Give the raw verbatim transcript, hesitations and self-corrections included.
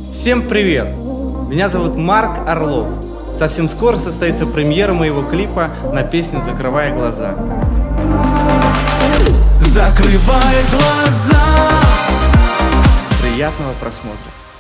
Всем привет! Меня зовут Марк Орлов. Совсем скоро состоится премьера моего клипа на песню «Закрывая глаза». Закрывай глаза. Приятного просмотра!